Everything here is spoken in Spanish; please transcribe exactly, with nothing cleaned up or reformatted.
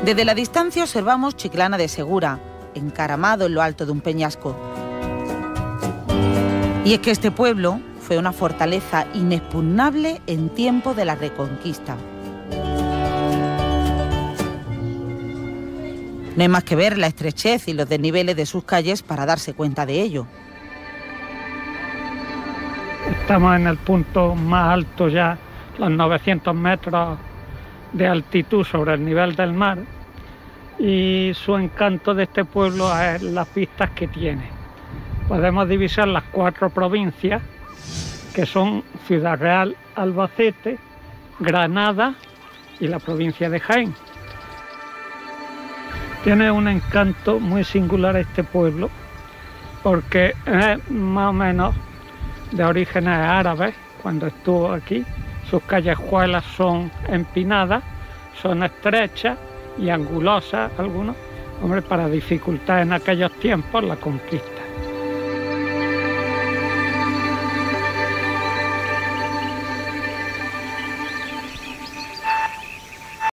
Desde la distancia observamos Chiclana de Segura, encaramado en lo alto de un peñasco. Y es que este pueblo fue una fortaleza inexpugnable en tiempo de la Reconquista. No hay más que ver la estrechez y los desniveles de sus calles para darse cuenta de ello. Estamos en el punto más alto ya, los novecientos metros de altitud sobre el nivel del mar, y su encanto de este pueblo es las vistas que tiene. Podemos divisar las cuatro provincias, que son Ciudad Real, Albacete, Granada y la provincia de Jaén. Tiene un encanto muy singular este pueblo, porque es más o menos de orígenes árabes. Cuando estuvo aquí, sus callejuelas son empinadas, son estrechas y angulosas algunos, hombre, para dificultar en aquellos tiempos la conquista.